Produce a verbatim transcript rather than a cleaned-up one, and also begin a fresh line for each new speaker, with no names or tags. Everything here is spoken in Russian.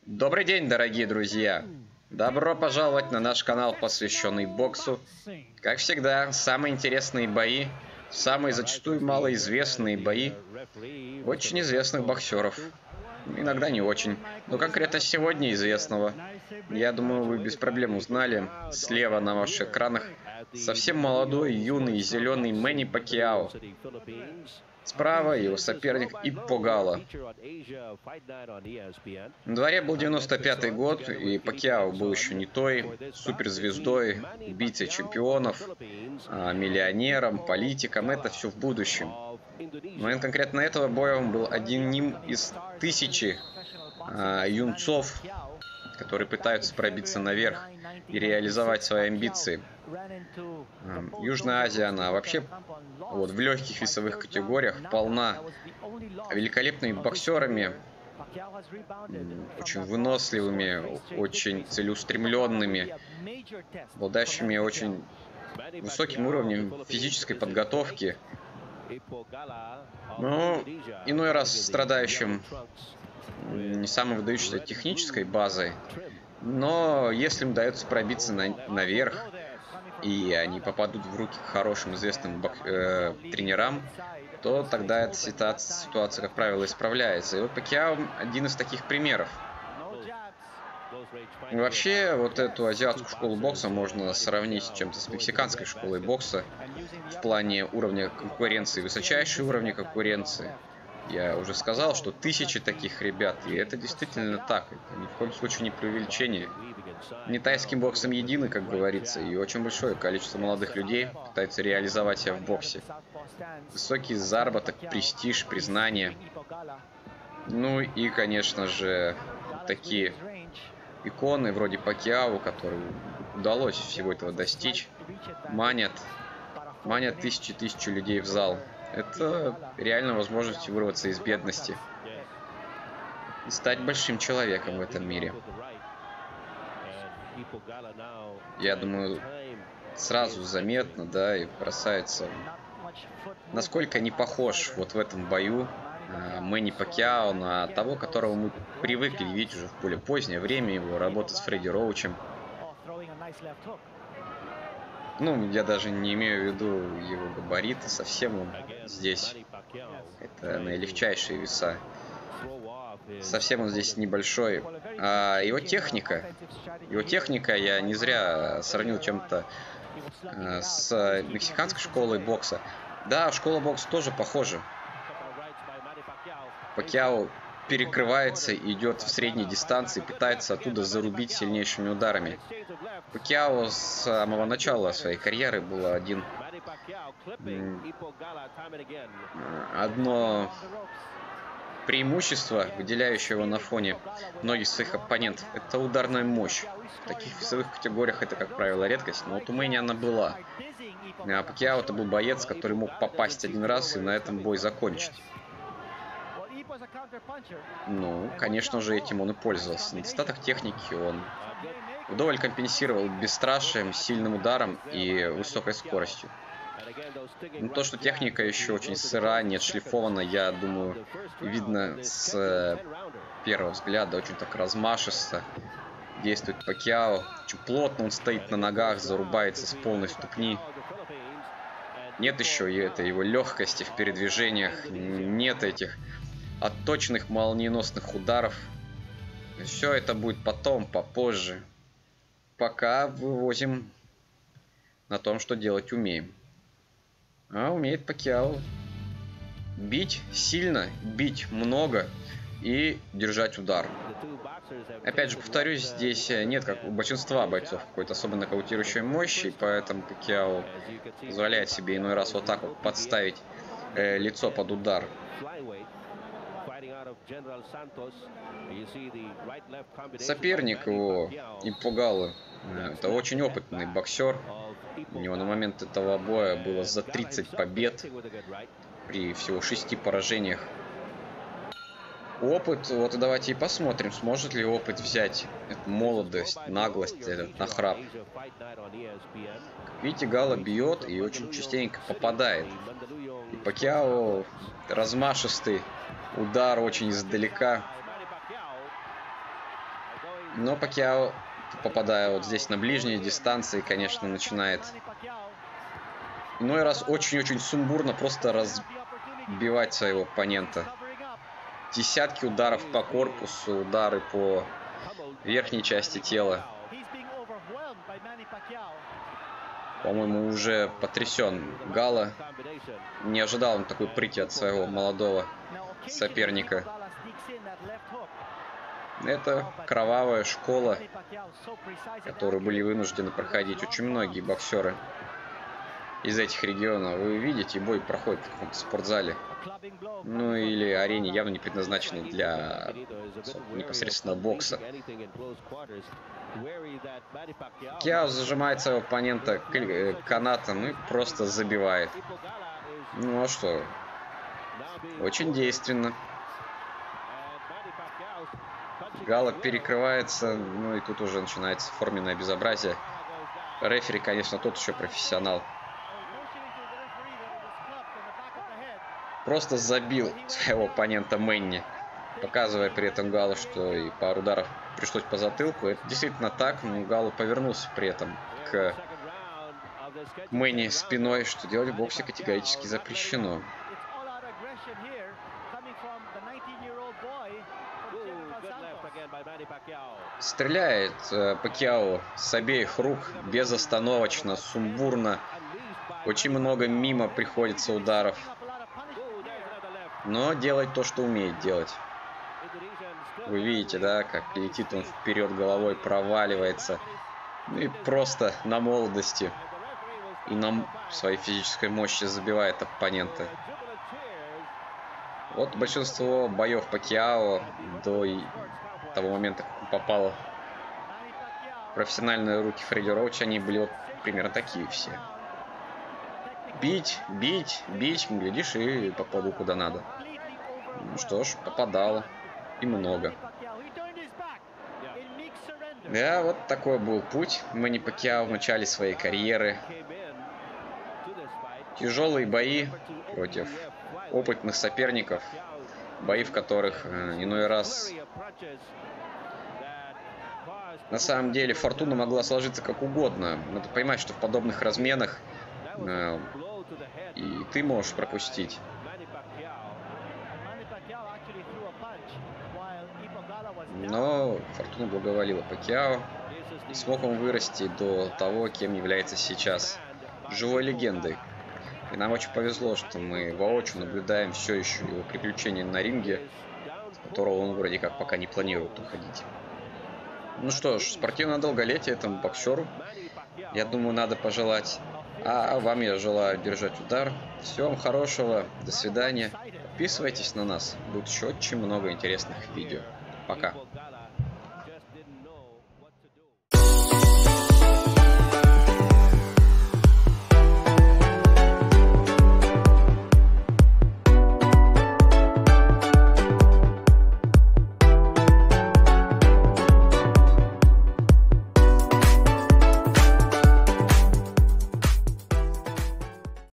Добрый день, дорогие друзья! Добро пожаловать на наш канал, посвященный боксу. Как всегда, самые интересные бои, самые зачастую малоизвестные бои очень известных боксеров. Иногда не очень. Но конкретно сегодня известного. Я думаю, вы без проблем узнали. Слева на ваших экранах совсем молодой, юный, зеленый Мэнни Пакьяо. Справа его соперник Иппо Галла. На дворе был девяносто пятый год, и Пакьяо был еще не той суперзвездой, убийцей чемпионов, миллионером, политиком. Это все в будущем. В момент конкретно этого боя он был одним из тысячи а, юнцов, которые пытаются пробиться наверх и реализовать свои амбиции. Южная Азия, она вообще вот, в легких весовых категориях полна великолепными боксерами, очень выносливыми, очень целеустремленными, обладающими очень высоким уровнем физической подготовки, но иной раз страдающим не самой выдающейся технической базой. Но если им удается пробиться на, наверх, и они попадут в руки к хорошим известным бок, э, тренерам, то тогда эта ситуация, ситуация, как правило, исправляется. И вот Пакьяо один из таких примеров. И вообще, вот эту азиатскую школу бокса можно сравнить с чем-то с мексиканской школой бокса в плане уровня конкуренции, высочайший уровень конкуренции. Я уже сказал, что тысячи таких ребят, и это действительно так. Это ни в коем случае не преувеличение. Не тайским боксом едины, как говорится, и очень большое количество молодых людей пытаются реализовать себя в боксе. Высокий заработок, престиж, признание. Ну и, конечно же, такие иконы вроде Пакьяо, которым удалось всего этого достичь, манят, манят тысячи-тысячи людей в зал. Это реально возможность вырваться из бедности и стать большим человеком в этом мире. Я думаю, сразу заметно, да, и бросается, насколько не похож вот в этом бою Мэнни Пакьяо на того, которого мы привыкли видеть уже в более позднее время, его работы с Фредди Роучем. Ну, я даже не имею в виду его габариты, совсем он здесь. Это наилегчайшие веса. Совсем он здесь небольшой. А его техника, его техника я не зря сравнил чем-то с мексиканской школой бокса. Да, школа бокса тоже похожа. Пакьяо перекрывается, идет в средней дистанции, пытается оттуда зарубить сильнейшими ударами. Пакьяо с самого начала своей карьеры было один одно преимущество, выделяющее его на фоне многих своих оппонентов, это ударная мощь. В таких весовых категориях это, как правило, редкость, но вот у Мэнни она была. А Пакьяо это был боец, который мог попасть один раз и на этом бой закончить. Ну, конечно же, этим он и пользовался. Недостаток техники он вдоволь компенсировал бесстрашием, сильным ударом и высокой скоростью. Но то, что техника еще очень сыра, не отшлифована, я думаю, видно с первого взгляда. Очень так размашисто действует Пакьяо. Очень плотно он стоит на ногах, зарубается с полной ступни. Нет еще и этой его легкости в передвижениях, нет этих отточенных молниеносных ударов. Все это будет потом, попозже. Пока вывозим на том, что делать умеем. А умеет Пакьяо бить сильно, бить много и держать удар. Опять же, повторюсь, здесь нет, как у большинства бойцов, какой-то особо нокаутирующей мощи, поэтому Пакьяо позволяет себе иной раз вот так вот подставить э, лицо под удар. Соперник его, Иппо Галла, это очень опытный боксер. У него на момент этого боя было за тридцать побед при всего шести поражениях. Опыт, вот давайте и посмотрим, сможет ли опыт взять эту молодость, наглость, этот нахрап. Как видите, Галла бьет и очень частенько попадает. И Пакьяо размашистый удар очень издалека. Но Пакьяо, попадая вот здесь на ближние дистанции, конечно, начинает иной раз очень-очень сумбурно просто разбивать своего оппонента. Десятки ударов по корпусу, удары по верхней части тела. По-моему, уже потрясен Галла. Не ожидал он такой прыти от своего молодого соперника. Это кровавая школа, которую были вынуждены проходить очень многие боксеры из этих регионов. Вы видите, бой проходит в каком-то спортзале. Ну или арене, явно не предназначенной для непосредственно бокса. Пакьяо зажимает своего оппонента канатом и просто забивает. Ну а что? Очень действенно. Галла перекрывается, ну и тут уже начинается форменное безобразие. Рефери, конечно, тот еще профессионал. Просто забил своего оппонента Мэнни, показывая при этом Галлу, что и пару ударов пришлось по затылку. Это действительно так, но Галла повернулся при этом к Мэнни спиной, что делать в боксе категорически запрещено. Стреляет э, Пакьяо с обеих рук, безостановочно, сумбурно. Очень много мимо приходится ударов. Но делает то, что умеет делать. Вы видите, да, как летит он вперед головой, проваливается. И просто на молодости и на своей физической мощи забивает оппонента. Вот большинство боев Пакьяо до того момента, как он попал в профессиональные руки Фредди Роуча, они были вот примерно такие все. Бить, бить, бить, глядишь, и попаду куда надо. Ну что ж, попадал. И много. Да, вот такой был путь Мэнни Пакьяо в начале своей карьеры. Тяжелые бои против опытных соперников. Бои, в которых э, иной раз на самом деле фортуна могла сложиться как угодно. Надо понимать, что в подобных разменах э, и ты можешь пропустить. Но фортуна благоволила Пакьяо. И смог он вырасти до того, кем является сейчас. Живой легендой. И нам очень повезло, что мы воочию наблюдаем все еще его приключения на ринге, с которого он вроде как пока не планирует уходить. Ну что ж, спортивное долголетие этому боксеру, я думаю, надо пожелать. А вам я желаю держать удар. Всего вам хорошего, до свидания. Подписывайтесь на нас, будет еще очень много интересных видео. Пока.